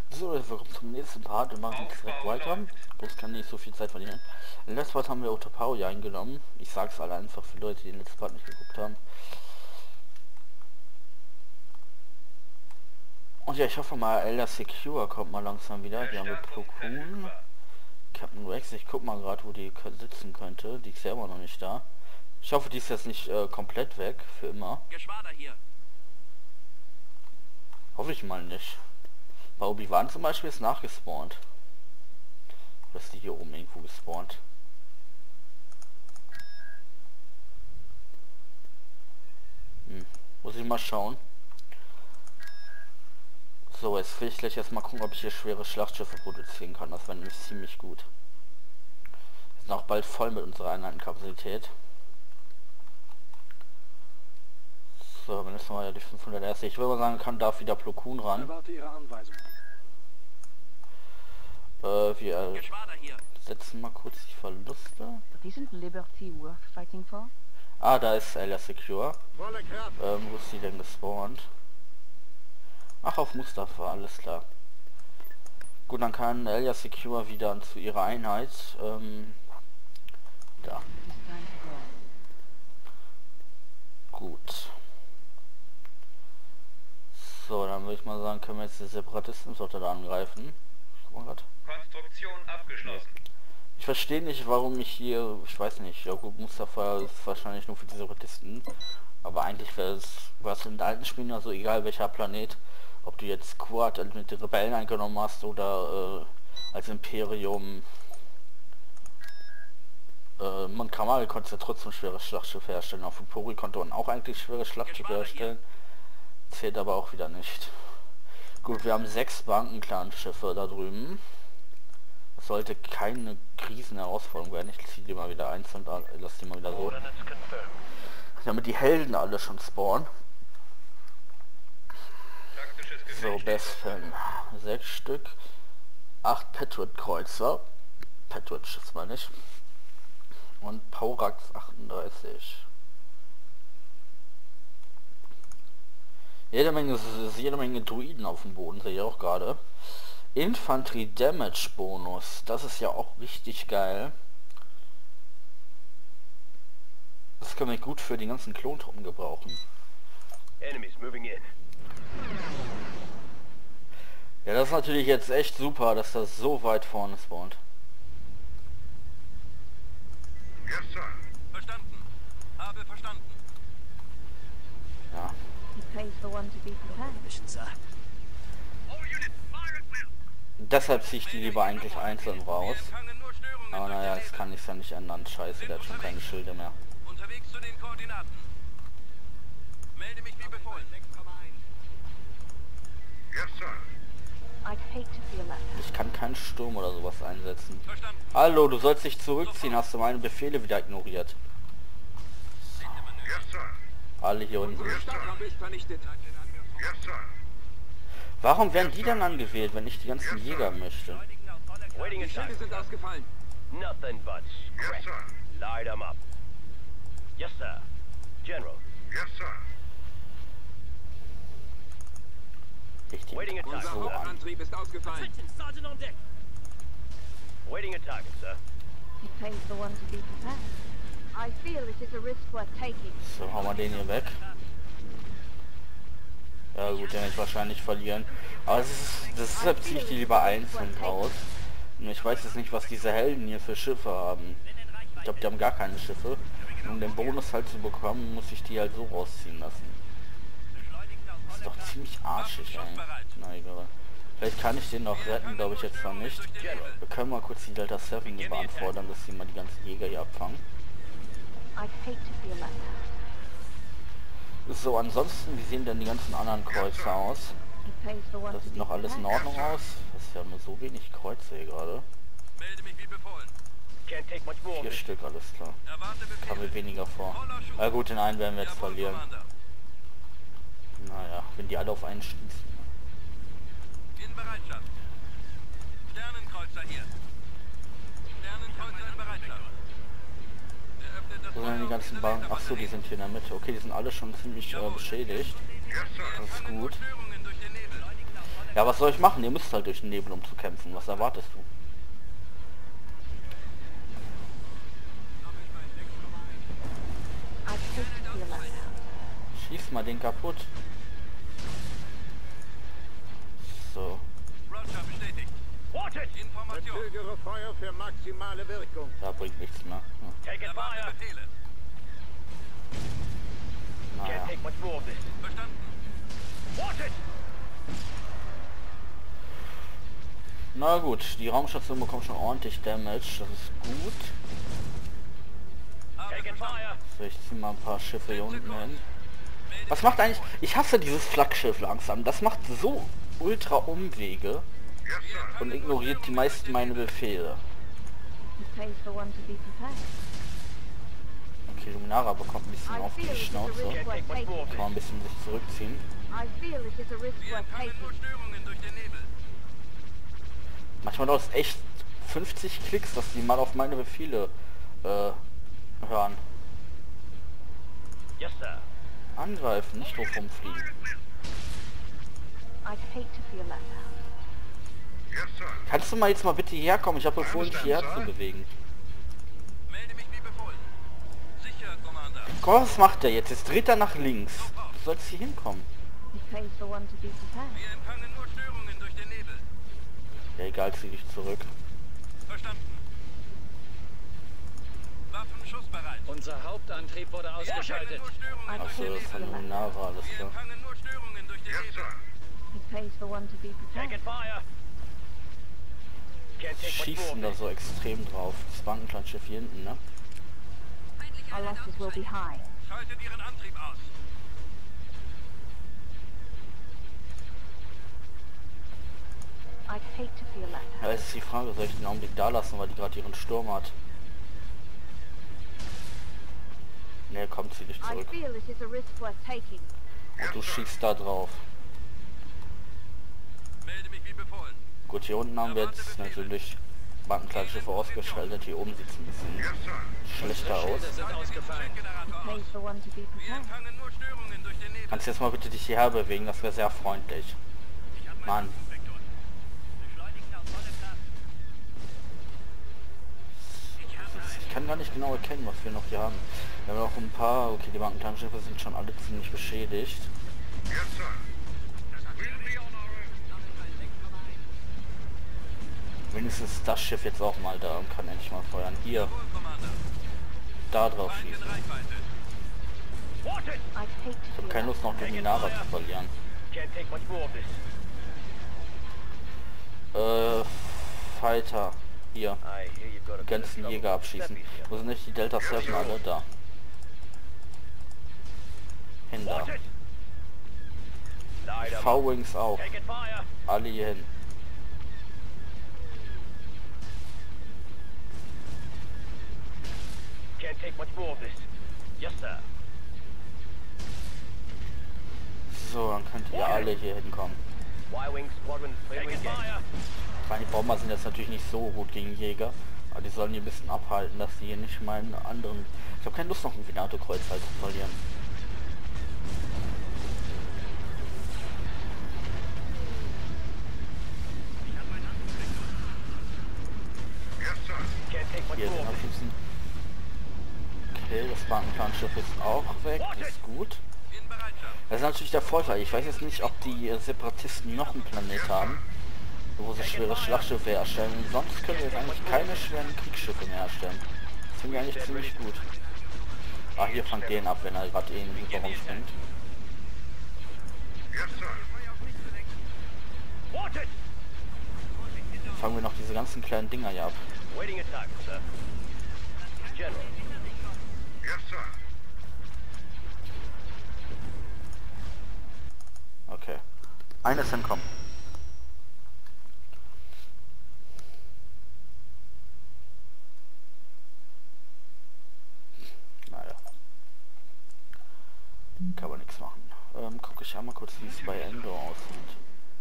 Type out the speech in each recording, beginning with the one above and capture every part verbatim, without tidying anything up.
So, wir kommen zum nächsten Part und machen jetzt direkt weiter. Bloß kann nicht so viel Zeit verlieren. Im letzten Part haben wir Otopao eingenommen. Ich sag's alle einfach für Leute, die den letzten Part nicht geguckt haben. Und ja, ich hoffe mal, Elder Secure kommt mal langsam wieder. Hier haben wir Plo Koon, Captain Rex. Ich guck mal gerade, wo die sitzen könnte. Die ist ja immer noch nicht da. Ich hoffe, die ist jetzt nicht äh, komplett weg, für immer. Geschwader hier. Hoffe ich mal nicht. Bei Obi-Wan zum Beispiel ist nachgespawnt. Oder ist die hier oben irgendwo gespawnt? Hm. Muss ich mal schauen. So, jetzt will ich gleich erstmal gucken, ob ich hier schwere Schlachtschiffe produzieren kann. Das wäre nämlich ziemlich gut. Wir sind auch bald voll mit unserer Einheitenkapazität. So, wenn jetzt mal die fünfhundert erste. Ich würde mal sagen, kann darf wieder Plo Koon ran. Erwarte Ihre Anweisung. Äh, wir Geschwader hier. setzen mal kurz die Verluste. But isn't Liberty worth fighting for? Ah, da ist Elder Secure. Volle Kraft. Ähm, wo ist sie denn gespawnt? Ach, auf Mustafa, alles klar. Gut, dann kann Elder Secure wieder zu ihrer Einheit. Ähm, da. It is time to go. Gut. So, dann würde ich mal sagen, können wir jetzt die Separatisten-Sorte da angreifen. Guck mal grad. Konstruktion abgeschlossen. Ich verstehe nicht, warum ich hier, ich weiß nicht, ja gut, Mustafa ist wahrscheinlich nur für die Separatisten, aber eigentlich wäre es, was in den alten Spielen ja so, egal welcher Planet, ob du jetzt Quad mit den Rebellen eingenommen hast oder äh, als Imperium äh, Mon Calamari konntest du ja trotzdem schwere Schlachtschiffe herstellen, auf Pori konnte man auch eigentlich schwere Schlachtschiffe herstellen, zählt aber auch wieder nicht. Gut, wir haben sechs Bankenclan-Schiffe da drüben. Das sollte keine Krisenherausforderung werden. Ich ziehe die mal wieder eins und lass die mal wieder so. Damit die Helden alle schon spawnen. So, Bestfan. Sechs Stück. Acht Patriot-Kreuzer. Patriot-Schiff meine ich. Und Paurax achtunddreißig. Jede Menge, jede Menge Druiden auf dem Boden, sehe ich auch gerade. Infanterie Damage Bonus, das ist ja auch richtig geil. Das können wir gut für die ganzen Klontruppen gebrauchen. Ja, das ist natürlich jetzt echt super, dass das so weit vorne spawnt. Verstanden. Habe verstanden. Ja. He pays the one to be prepared. Deshalb ziehe ich die lieber eigentlich einzeln raus. Aber naja, das kann ich ja nicht ändern. Scheiße, der hat schon keine Schilde mehr. Unterwegs zu den Koordinaten. Melde mich wie befohlen. I'd hate to feel like that. Ich kann keinen Sturm oder sowas einsetzen. Verstanden. Hallo, du sollst dich zurückziehen. Hast du meine Befehle wieder ignoriert? Alle hier unten. Startrampe ist vernichtet. Warum werden die dann angewählt, wenn ich die ganzen Jäger möchte? Die Schilde sind ausgefallen. Nothing but scrap. Light 'em up. Yes, sir. General. Richtig Waiting a Unser so an. Hauptantrieb ist ausgefallen. Waiting a target, sir. He pays the one to be prepared. I feel it is a risk worth taking. So, hauen wir den hier weg. Ja gut, den werde ich wahrscheinlich verlieren. Aber das ist, deshalb ziehe ich die lieber einzeln raus. Und ich weiß jetzt nicht, was diese Helden hier für Schiffe haben. Ich glaube, die haben gar keine Schiffe. Und um den Bonus halt zu bekommen, muss ich die halt so rausziehen lassen. Das ist doch ziemlich arschig, ey. Na egal. Vielleicht kann ich den noch retten, glaube ich jetzt noch nicht. Wir können mal kurz die Delta sieben hier beantworten, dass sie mal die ganzen Jäger hier abfangen. I'd hate to feel like that. So, ansonsten, wie sehen denn die ganzen anderen Kreuzer aus? He pays the one Das to sieht be noch alles in prepared. Ordnung aus. Das ist ja nur so wenig Kreuze hier gerade. Melde mich wie befohlen. Can't take much more. Vier Stück, alles klar. Erwarte Kam Befehle. mir weniger vor. Voller Schub. Na gut, den einen werden wir jetzt Jawohl, verlieren. Commander. Naja, wenn die alle auf einen schießen. In Bereitschaft. Sternenkreuzer hier. Sternenkreuzer in Bereitschaft. Eröffnet das Wo sind Feuer die auf ganzen diese Banken? Ach so, die Laserbatterie. sind hier in der Mitte. Okay, die sind alle schon ziemlich äh, beschädigt. Das ist gut. Störungen durch den Nebel. Ja, was soll ich machen? Ihr müsst halt durch den Nebel, um zu kämpfen. Was erwartest du? I'd hate to feel left out. Schieß mal den kaputt. So. Roger, bestätigt. Watch it! Information. Verzögere Feuer für maximale Wirkung. Da bringt nichts mehr. Ja. Take it Erwarte fire! Befehle. Naja. Can't take much more of this. Verstanden. Watch it! Na gut, die Raumstation bekommt schon ordentlich Damage. Das ist gut. Habe Take it verstanden. fire! So, ich ziehe mal ein paar Schiffe hier unten hin. Was macht eigentlich... Ich hasse dieses Flaggschiff langsam. Das macht so ultra Umwege und ignoriert die meisten meine Befehle. It pays for one to be prepared. Okay, Luminara bekommt ein bisschen I auf feel die it is a Schnauze. risk Can't worth take much more of taking. Kann man ein this. bisschen sich zurückziehen. I feel it is a risk Wir worth empfangen taking. nur Störungen durch den Nebel. Manchmal dauert es echt fünfzig Klicks, dass die mal auf meine Befehle äh, hören. Yes, sir. Angreifen, nicht doof rumfliegen. I'd hate to feel left out. Kannst du mal jetzt mal bitte hierher kommen? Ich habe befohlen, dich hierher zu bewegen. Melde mich wie befohlen. Sicher, Commander. Guck mal, was macht der jetzt? Jetzt dreht er nach links. Du sollst hier hinkommen. It pays for one to be prepared. Wir empfangen nur Störungen durch den Nebel. Ja, egal, zieh dich zurück. Verstanden. Waffen schussbereit. Unser Hauptantrieb wurde Wir empfangen ausgeschaltet. nur Störungen I'd durch Achso, den das ist Nebel. von Luminara, alles Wir klar. empfangen nur Störungen durch den Nebel. It pays for one to be Take prepared. it fire! Can't take much more Schießen of da this. so extrem drauf. Das Bankenklanschiff hier hinten, ne? Our losses will be high. Schaltet Ihren Antrieb aus. I'd hate to feel left Ja, out. jetzt ist die Frage, soll ich den Augenblick da lassen, weil die gerade ihren Sturm hat? Ne, kommt sie nicht I zurück. feel it is a risk worth taking. Und du schießt da drauf. Melde mich wie befohlen. Gut, hier unten haben wir jetzt natürlich Bankenkleinschiffe ausgeschaltet. Hier oben sieht es ein bisschen schlechter aus. Schilde sind ausgefallen. Generator Pays aus. for one to be Wir prepared. empfangen nur Störungen durch den Nebel. Kannst du jetzt mal bitte dich hierher bewegen? Das wäre sehr freundlich. Mann. Ich kann gar nicht genau erkennen, was wir noch hier haben. Wir haben noch ein paar... Okay, die Bankenkleinschiffe sind schon alle ziemlich beschädigt. Wenigstens das Schiff jetzt auch mal da und kann endlich mal feuern. Hier, Wohl, Commander. da drauf Feind in schießen. Reichweite. Watch it! I'd hate to Ich habe feel keine left Lust, noch Luminara zu verlieren. Can't take much more of this. Äh, Fighter. Hier. I hear you've got a Die bit of ganzen trouble. Jäger abschießen. Step easier. Wo sind nicht die Delta sieben alle? Da. Hin da. Watch it! Light 'em up. V-Wings auch. Take it fire! Alle hier hin. Can't take much more of this. Yes, sir. So, dann könnt ihr alle hier hinkommen. Y-Wing Squadron clearing fire! Ich meine, die Bomber sind jetzt natürlich nicht so gut gegen Jäger. Aber die sollen die ein bisschen abhalten, dass die hier nicht meinen anderen... Ich habe keine Lust, noch ein Venato-Kreuz halt zu verlieren. Can't take much Hier more den of this. abschießen. Okay, das Bankenplanschiff ist auch weg. Das ist gut. In Bereitschaft. Das ist natürlich der Vorteil. Ich weiß jetzt nicht, ob die äh, Separatisten noch einen Planet haben, wo sie schwere Schlachtschiffe herstellen. Und sonst können wir jetzt eigentlich keine schweren Kriegsschiffe mehr herstellen. Das finde ich eigentlich ziemlich gut. Ah, hier fangt den ab, wenn er gerade eh in den Raum springt. Watch it! Fangen wir noch diese ganzen kleinen Dinger hier ab. Waiting attack, sir. General. Okay. Eines entkommen. Naja. Kann man nichts machen. Ähm, gucke ich einmal kurz, wie es bei Endo aussieht.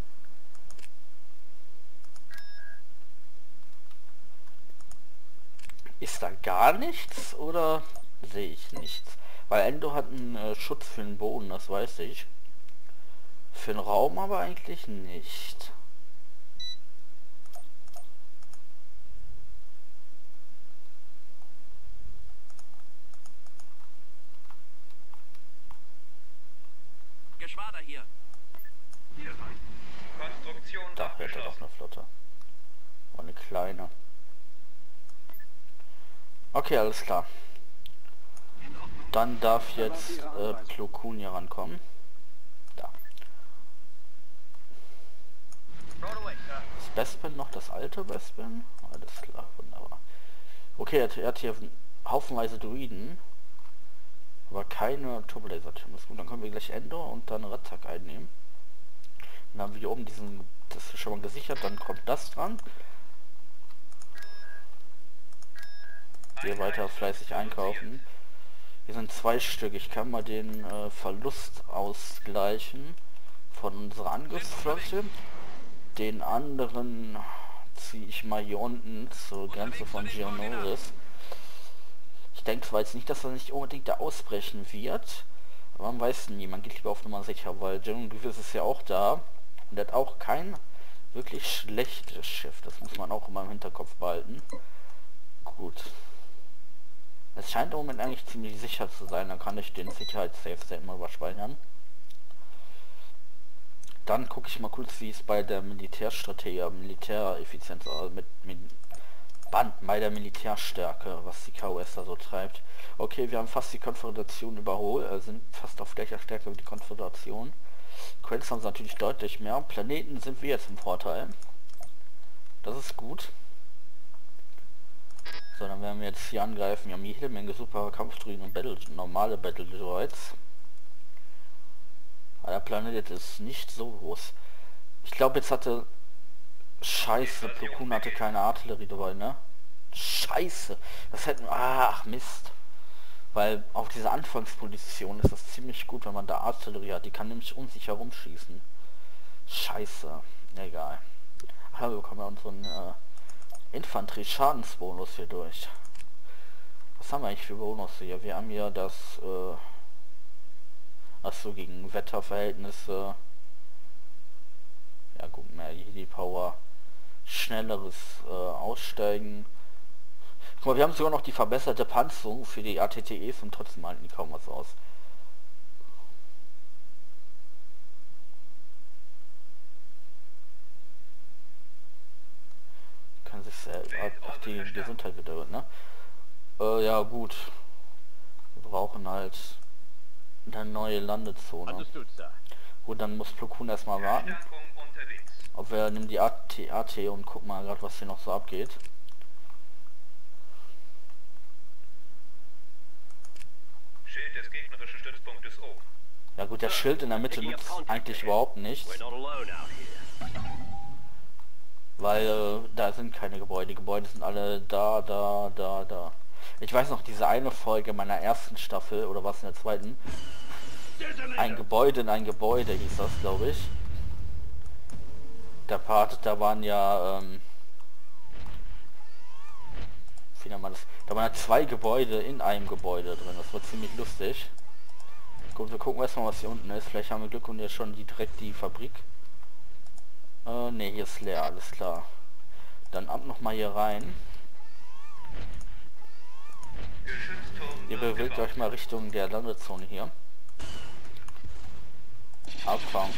Ist da gar nichts oder sehe ich nichts? Weil Endo hat einen äh, Schutz für den Boden, das weiß ich. Für den Raum aber eigentlich nicht. Geschwader hier. Konstruktion Da hätte er doch eine Flotte. Oh, eine kleine. Okay, alles klar. Dann darf jetzt äh, Plo Koon hier rankommen. Da. Das Bespin noch, das alte Bespin? Alles klar, wunderbar. Okay, er hat, er hat hier haufenweise Druiden. Aber keine Turbolaser-Türme. Gut, dann können wir gleich Endor und dann Ratzak einnehmen. Dann haben wir hier oben diesen, das ist schon mal gesichert, dann kommt das dran. Hier weiter fleißig einkaufen. Hier sind zwei Stück. Ich kann mal den äh, Verlust ausgleichen von unserer Angriffsflotte. Den anderen ziehe ich mal hier unten zur Grenze von Geonosis. Ich denke zwar jetzt nicht, dass er nicht unbedingt da ausbrechen wird, aber man weiß nie, man geht lieber auf Nummer sicher, weil Geonosis ist ja auch da und er hat auch kein wirklich schlechtes Schiff, das muss man auch immer im Hinterkopf behalten. Gut. Es scheint im Moment eigentlich ziemlich sicher zu sein, dann kann ich den Sicherheits-Save-State mal überspeichern. Dann gucke ich mal kurz, wie es bei der Militärstrategie, Militäreffizienz, also mit, mit Band bei der Militärstärke, was die K O S da so treibt. Okay, wir haben fast die Konföderation überholt, äh, sind fast auf gleicher Stärke wie die Konföderation. Credits haben sie natürlich deutlich mehr. Planeten sind wir jetzt im Vorteil. Das ist gut. So, dann werden wir jetzt hier angreifen. Wir haben jede Menge super Kampfdruiden und Battle, normale Battle Droids. Aber der Planet ist nicht so groß. Ich glaube, jetzt hatte... Scheiße, Plo Koon hatte keine Artillerie dabei, ne? Scheiße. Das hätten... Ach, Mist. Weil auf dieser Anfangsposition ist das ziemlich gut, wenn man da Artillerie hat. Die kann nämlich um sich herum schießen. Scheiße. Egal. Aber wir bekommen ja unseren äh, Infanterie-Schadensbonus hier durch. Was haben wir eigentlich für Bonus hier? Wir haben hier das... Äh, Achso, gegen Wetterverhältnisse... Ja gut, mehr Jedi Power, schnelleres äh, Aussteigen. Guck mal, wir haben sogar noch die verbesserte Panzerung für die A T T Es und trotzdem halten die kaum was aus. Kann sich selbst auf die Gesundheit wieder, ne? Äh, ja gut. Wir brauchen halt eine neue Landezone. Gut, dann muss Plo Koon erstmal warten. Ob wir nehmen die A T A T und gucken mal gerade, was hier noch so abgeht. Schild des gegnerischen Stützpunktes O. Ja gut, der Schild in der Mitte nutzt eigentlich überhaupt nichts. Weil äh, da sind keine Gebäude. Die Gebäude sind alle da, da, da, da. Ich weiß noch, diese eine Folge meiner ersten Staffel, oder was in der zweiten? Ein Gebäude in ein Gebäude hieß das, glaube ich. Der Part, da waren ja, ähm, wie nennt man das? Da waren ja zwei Gebäude in einem Gebäude drin. Das war ziemlich lustig. Gut, wir gucken erstmal, was hier unten ist. Vielleicht haben wir Glück und hier schon die, direkt die Fabrik. Äh, ne, hier ist leer, alles klar. Dann ab noch mal hier rein. Ihr bewegt euch mal Richtung der Landezone hier. Abfahren.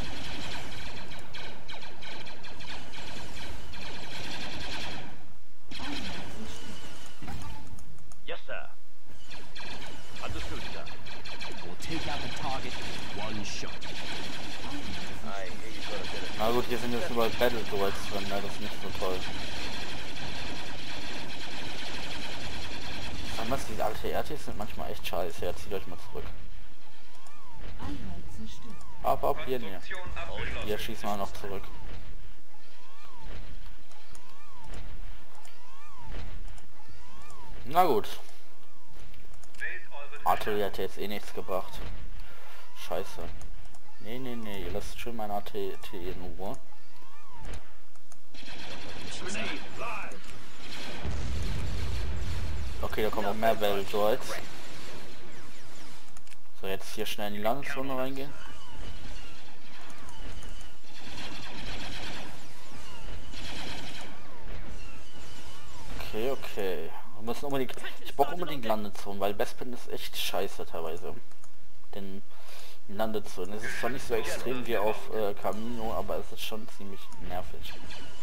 Yes, sir. Understood, sir. We'll take out the target in one shot. I hear you got a bit of... Na gut, hier sind jetzt überall Battle Droids drin, ne? Das ist nicht so toll. Was, diese alte R Ts sind manchmal echt scheiße. Ja, zieht euch mal zurück. Ab, ab, hier, ne. Hier schießen wir noch zurück. Na gut. Artillerie hat jetzt eh nichts gebracht. Scheiße. Nee, nee, nee, ihr lasst schön mein A T T in Ruhe. Okay, da kommen noch mehr Battle Droids. So, jetzt hier schnell in die Landezone reingehen. müssen unbedingt... Ich brauche unbedingt Landezonen, weil Bespin ist echt scheiße teilweise. Denn Landezonen, es ist zwar nicht so extrem wie auf äh, Camino, aber es ist schon ziemlich nervig.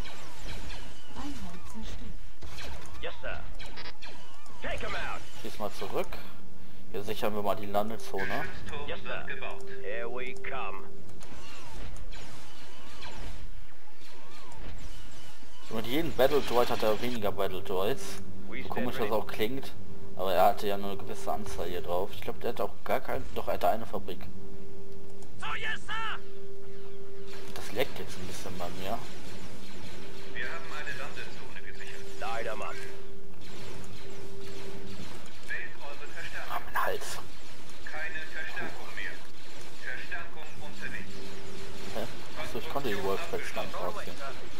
Yes, sir. Take him out. Schieß mal zurück. Hier sichern wir mal die Landezone. Yes, sir. Here we come. So, mit jedem Battle Droid hat er weniger Battle Droids. So komisch das auch klingt. Aber er hatte ja nur eine gewisse Anzahl hier drauf. Ich glaube, der hat auch gar keinen... Doch, er hatte eine Fabrik. Oh, yes, sir! Das leckt jetzt ein bisschen bei mir. Wir haben eine Landezone gesichert. Light him up. Wählt eure Verstärkung. Ah, mein Hals. Keine Verstärkung mehr. Verstärkung unterwegs. Hä? Achso, ich konnte die Wolfpacks gar nicht rausgehen.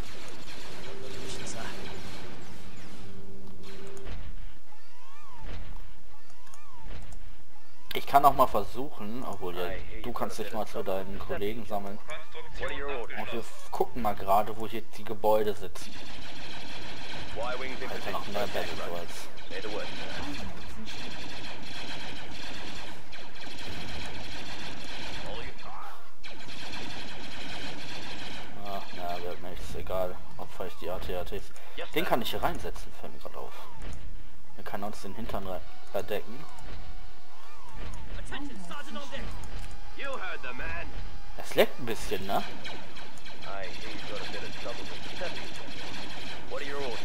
Ich kann auch mal versuchen, obwohl ja, du kannst dich mal zu deinen Kollegen sammeln. Konstruktion Und wir gucken mal gerade, wo hier die Gebäude sitzen. Alter, noch mehr Battle Droids. Say the word, sir. Ach, na, wird mir nichts egal. Opfer ich die A T A Ts. Den kann ich hier reinsetzen, fällt mir gerade auf. Der kann uns den Hintern verdecken. You heard the man. Es leckt ein bisschen, ne? I hear you got a bit of trouble with the Decepticons. What are your orders?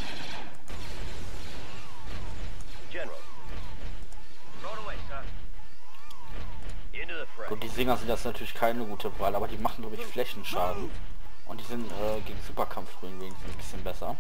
General. Throw it away, sir. Into the fray. Gut, die Singer sind das natürlich keine gute Wahl, aber die machen, glaube ich, Flächenschaden. Und die sind äh, gegen Superkampfdroiden wenigstens ein bisschen besser.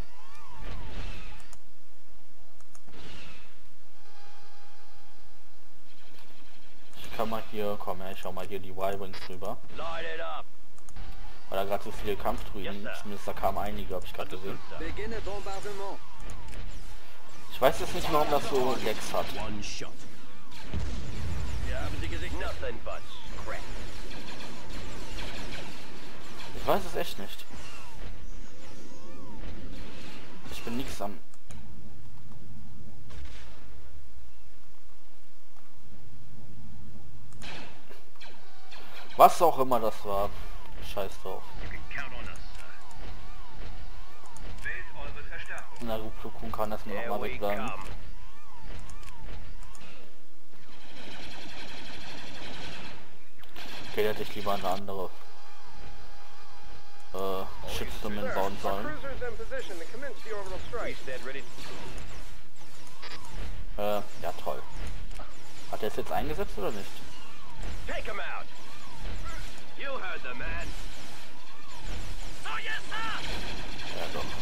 Ich kann mal hier, komm her, ich schau mal hier die Y-Wings rüber. Light it up. Weil da gerade so viele Kampfdruiden, zumindest da kamen einige, habe ich gerade gesehen. Beginne Bombardement. Ich weiß jetzt nicht, warum das so Lex hat. One shot. Wir haben sie gesichert. Nothing but scrap. Ich weiß es echt nicht. Ich bin nix am... Was auch immer das war. Scheiß drauf. You can count on us, sir. Wählt eure Verstärkung. Na gut, Plo Koon kann erstmal Here nochmal we wegbleiben. come. Okay, hätte ich lieber eine andere äh, Shitstorm bauen sollen. Cruisers in position to commence the orbital strike. Stand ready. Äh, ja toll. Hat er es jetzt eingesetzt oder nicht? Take him out. You heard the man. Oh, yes, sir! Ja doch.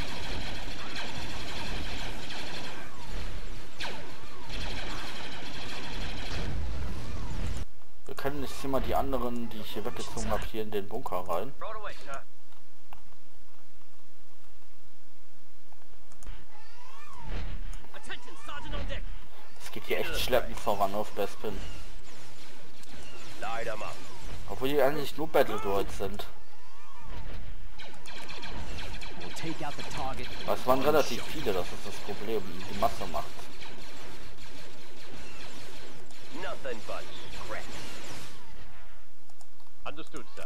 Wir können jetzt hier mal die anderen, die ich hier weggezogen habe, hier in den Bunker rein. Throw it away, sir. Attention, Sergeant on deck! Es geht hier echt schleppend voran auf Bespin. Light him up. Obwohl die eigentlich nur Battle Droids sind. We'll take out the target. Aber es waren relativ viele, das ist das Problem. Die Masse macht. Nothing but scrap. Understood, sir.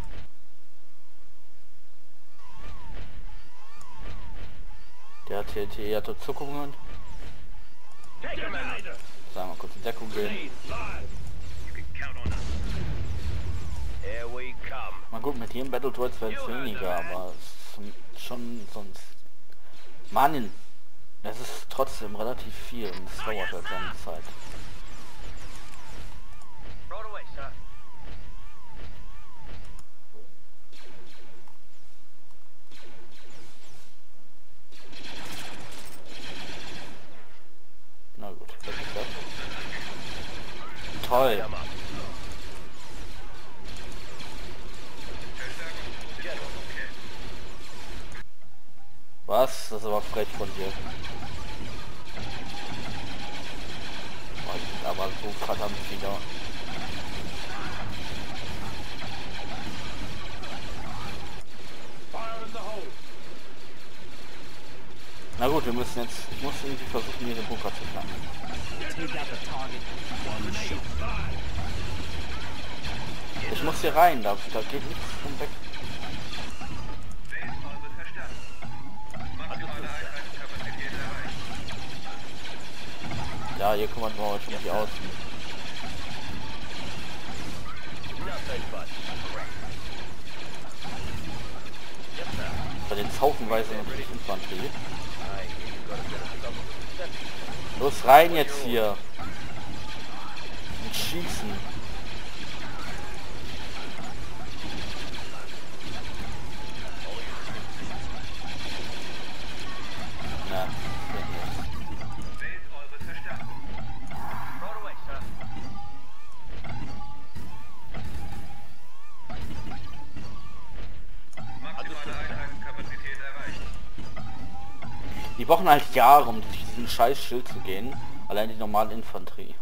Der T N T hatte Zuckungen. Take him out. Sagen wir kurz in Deckung gehen. You can count on us. Here we come. Na gut, mit jedem Battle Droids werden es weniger, aber es ist schon sonst... Mann, es ist trotzdem relativ viel und es dauert halt seine Zeit. Throw it away, sir. Na gut, das ist das. Toll. Light him up. General. Was? Das ist aber frech von dir. Oh, die sind aber so verdammt viele. Na gut, gut, wir müssen jetzt... Ich muss irgendwie versuchen, hier den Bunker zu knacken. Take out the target. One shot. Ich muss hier rein, da, da geht nichts von weg. Ja, hier kümmern wir uns um die Außen. Bei den haufenweise natürlich Infanterie. Los rein jetzt hier. Und schießen. Na, geht nicht. Die brauchen halt Jahre, um durch diesen scheiß Schild zu gehen. Allein die normale Infanterie.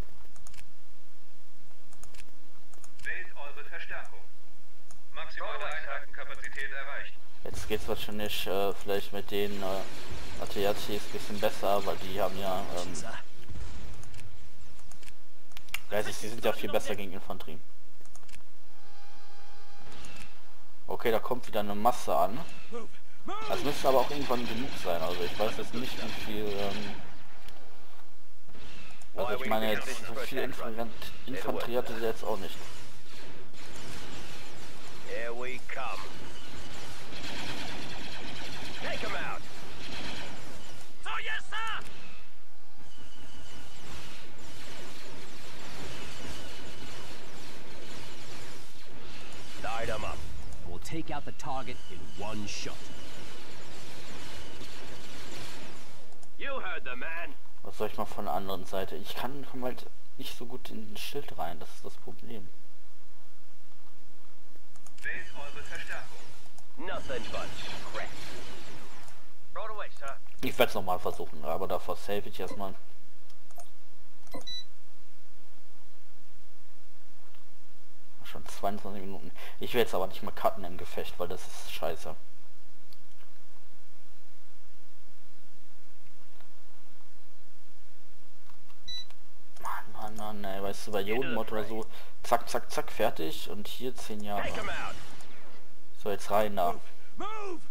Wählt eure Verstärkung. Maximale Einheitenkapazität erreicht. Jetzt geht's wahrscheinlich äh, vielleicht mit den äh, A T R Ts ein bisschen besser, weil die haben ja... Ähm, Geistig, die sind ja viel besser gegen Infanterie. Okay, da kommt wieder eine Masse an. Das müsste aber auch irgendwann genug sein, also ich weiß jetzt nicht, wie viel... Ähm, also ich meine jetzt, so viel Infanterie, Infanterie hatte sie jetzt auch nicht. Here we come. Take him out. So yes, sir. Light him up. We'll take out the target in one shot. You heard the man. Was soll ich mal von der anderen Seite? Ich kann komm halt nicht so gut in den Schild rein, das ist das Problem. Wählt eure Verstärkung. Nothing but crap. Throw it away, sir. Ich werde es nochmal versuchen, aber davor save ich erstmal. Schon zweiundzwanzig Minuten. Ich will jetzt aber nicht mehr cutten im Gefecht, weil das ist scheiße. Mann, Mann, Mann, ey, weißt du, bei Jodenmod oder so, zack, zack, zack, fertig und hier zehn Jahre. Take him out. So, jetzt rein da. Move.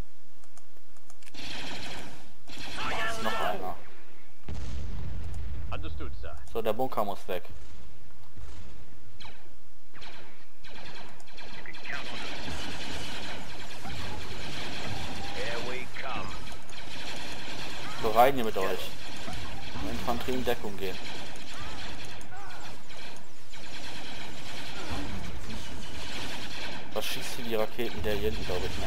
Da ist noch einer. Understood, sir. So, der Bunker muss weg. Here we come. So, rein hier mit euch. Infanterie in Deckung gehen. Was schießt hier die Raketen? Der hier hinten, glaube ich, ne?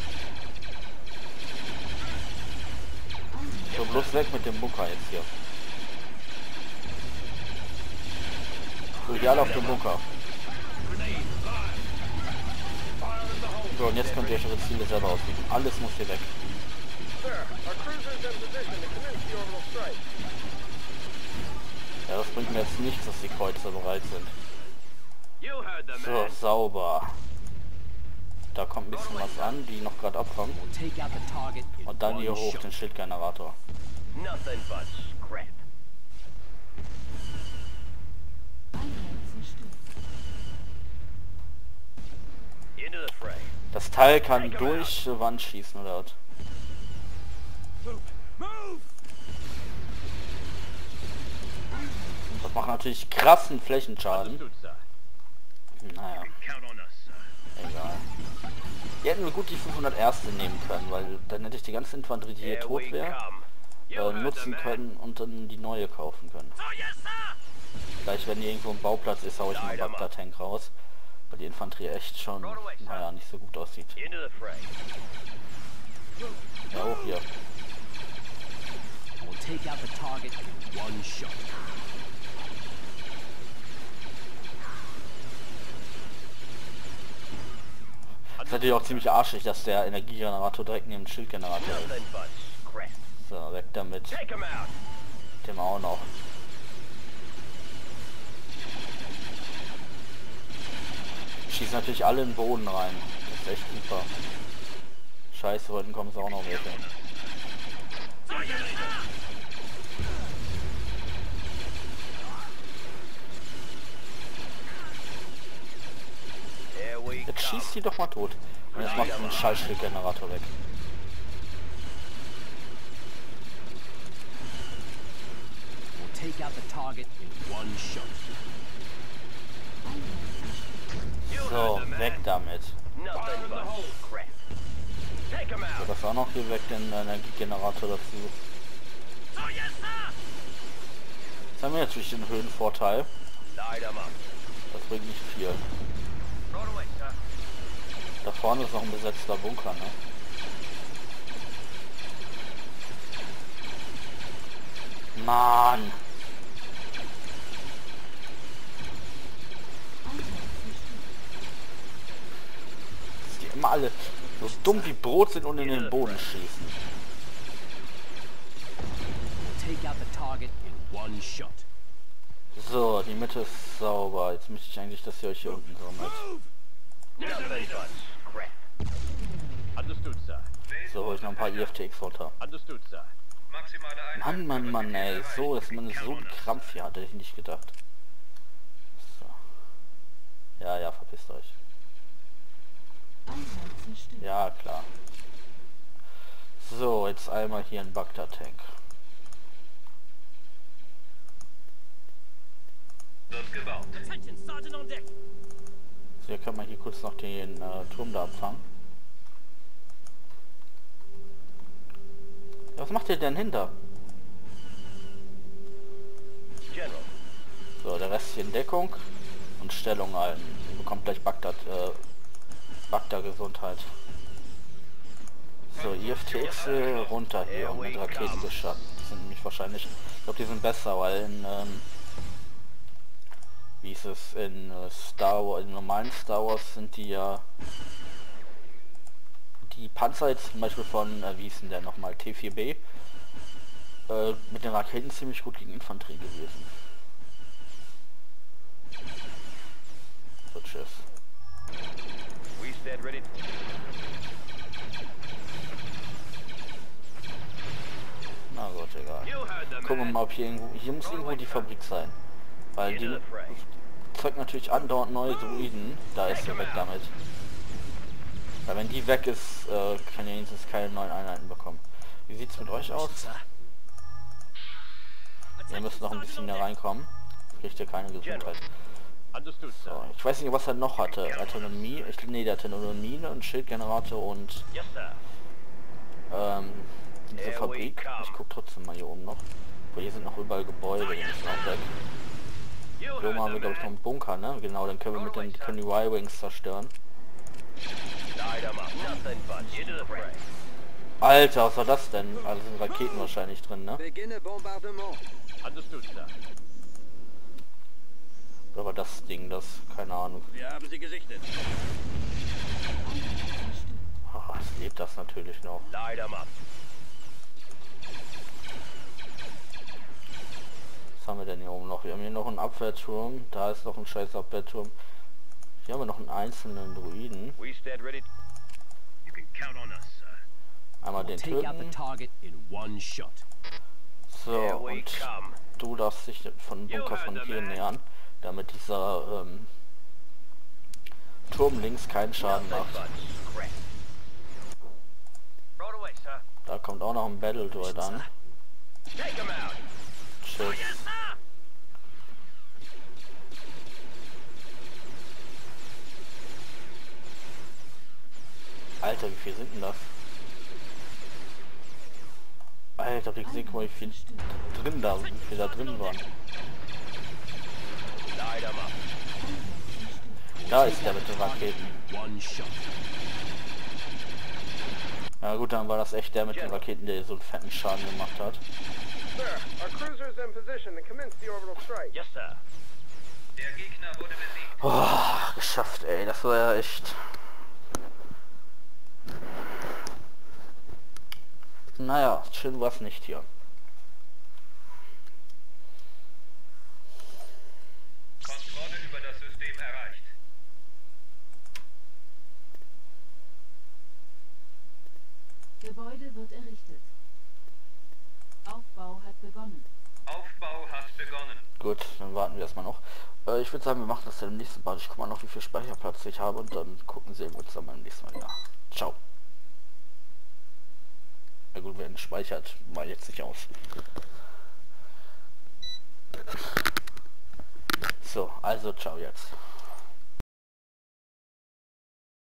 So, bloß weg mit dem Bunker jetzt hier. So, hier alle auf dem Bunker. So, und jetzt könnt ihr euch eure Ziele selber aussuchen. Alles muss hier weg. Sir, our cruiser is in position to commence the orbital strike. Ja, das bringt mir jetzt nichts, dass die Kreuzer bereit sind. You heard the So, man. sauber. Da kommt ein bisschen was an, die noch gerade abfangen. We'll take out the target in Und dann hier one hoch shot. den Schildgenerator. Nothing but scrap. Into the fray. Das Teil kann durch die Wand schießen oder was? Das macht natürlich krassen Flächenschaden. Understood, sir. Naja, Count on us, sir. egal. Die hätten gut die fünfhundert Erste nehmen können, weil dann hätte ich die ganze Infanterie, die hier Here tot we wäre, come. You äh, heard the nutzen man. können und dann die neue kaufen können. So yes, sir. Gleich, wenn hier irgendwo ein Bauplatz ist, hau ich meinen Bagdad-Tank raus, weil die Infanterie echt schon, naja, nicht so gut aussieht. Into the fray. Ja, hoch hier. We'll take out the target in one shot. Das ist natürlich auch ziemlich arschig, dass der Energiegenerator direkt neben dem Schildgenerator ist. Nothing but scrap. So, weg damit. Take him out. Dem auch noch. Schießen natürlich alle in den Boden rein. Das ist echt super. Scheiße, heute kommen es auch noch welche. Here we Jetzt come. schießt die doch mal tot. Und jetzt macht den Schallschildgenerator weg. We'll take out the target in one shot. So, weg damit. Nothing but crap. Take him So, out. das auch noch hier weg, den Energiegenerator dazu. Jetzt haben wir natürlich den Höhenvorteil. Light him up. Das bringt nicht viel. Right away, sir. Da vorne ist noch ein besetzter Bunker, ne? Mann! Dass die immer alle so dumm wie Brot sind und in den Boden schießen. We'll take out the target in one shot. So, die Mitte ist sauber. Jetzt müsste ich eigentlich, dass ihr euch hier unten sammelt. Nothing but crap. Understood, sir. So, hol ich noch ein paar I F T X runter. Understood, sir. Maximale Einheit. Mann, Mann, Mann, ey. So, dass man so einen Krampf hier hat, hätte ich nicht gedacht. So. Ja, ja, verpisst euch. Ja, klar. So, jetzt einmal hier ein Bagdad-Tank. Wird gebaut. So, hier kann man hier kurz noch den äh, Turm da abfangen. Ja, was macht ihr denn hinter? General. So, der Rest hier in Deckung und Stellung halten. Ihr bekommt gleich Bagdad, äh, Bagdad Gesundheit. So, I F T X äh, runter hier und mit Raketen geschadet. Die sind nämlich wahrscheinlich, ich glaube, die sind besser, weil in, ähm, wie ist es, in äh, Star Wars, in normalen Star Wars sind die ja, die Panzer jetzt zum Beispiel von, äh, wie ist denn der nochmal, T vier B, äh, mit den Raketen ziemlich gut gegen Infanterie gewesen. So, tschüss. We stand ready. Na gut, egal. You heard the Gucken wir man. mal, ob hier irgendwo, hier muss irgendwo die Fabrik sein. Weil die zeugt natürlich andauernd neue Druiden. Da ist sie weg damit. Weil wenn die weg ist, äh, kann ihr jetzt keine neuen Einheiten bekommen. Wie sieht's mit euch aus? Ihr müsst noch ein bisschen hier reinkommen. Kriegt ihr keine Gesundheit. Understood, So, sir. ich weiß nicht, was er noch hatte. Autonomie, ich, nee, der hatte Autonomie und Schildgenerator und Yes, sir. ähm, diese Here we Fabrik. come. Ich guck trotzdem mal hier oben noch. Wo hier sind noch überall Gebäude, die müssen auch weg. You Hier oben heard haben wir, the glaube ich, noch man. einen Bunker, ne? Genau, dann können wir mit den können die Y-Wings zerstören. Light him up. Nothing but into the fray. Alter, was war das denn? Also sind Raketen wahrscheinlich drin, ne? Beginne Bombardement. Understood, sir. Oder war das Ding, das? Keine Ahnung. Wir haben sie gesichtet. Ah, es lebt das natürlich noch. Light him up. Was haben wir denn hier oben noch? Wir haben hier noch einen Abwehrturm. Da ist noch ein scheiß Abwehrturm. Hier haben wir noch einen einzelnen Druiden. We stand ready. You can count on us, sir. Einmal den Take out the töten. target in one shot. So, Here we und come. du darfst dich von Bunker von hier nähern, damit dieser ähm, Turm links keinen Schaden Nothing macht. but crap. Right away, sir. Da kommt auch noch ein Battle Droid an. Take him out. Tschüss. Alter, wie viel sind denn das? Alter, wie seht mal, wie viel drin da, wie viel da drin waren. Light him up. Da ist der mit den Raketen. One shot. Na gut, dann war das echt der mit den Raketen, der so einen fetten Schaden gemacht hat. Sir, our cruiser is in position to commence the orbital strike. Yes, sir. Der Gegner wurde besiegt. Oh, geschafft, ey, das war ja echt... Naja, schön war's nicht hier. Kontrolle über das System erreicht. Gebäude wird errichtet. Aufbau hat begonnen. Aufbau hat begonnen. Gut, dann warten wir erstmal noch. Äh, ich würde sagen, wir machen das dann im nächsten Part. Ich guck mal noch, wie viel Speicherplatz ich habe und dann gucken sehen wir uns dann beim nächsten Mal wieder. Ciao. Na gut, wer speichert, mal jetzt nicht aus. So, also ciao jetzt.